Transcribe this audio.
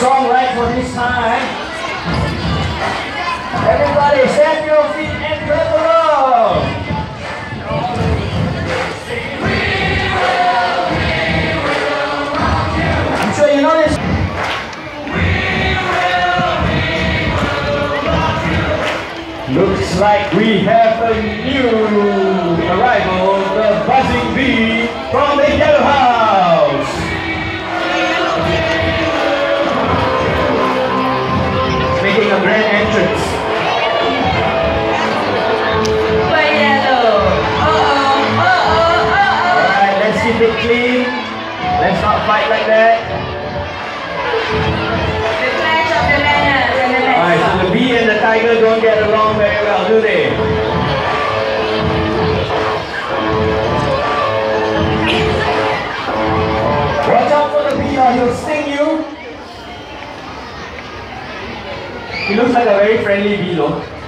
song right for this time. Everybody stand your feet and clap along. I'm sure you know this. Looks like we have a new arrival, the buzzing bee from the yellow house. Making a grand entrance. Alright, let's keep it clean. Let's not fight like that. Alright, so the bee and the tiger don't get along very well, do they? Watch out for the bee or he'll sting you. He looks like a very friendly bee though.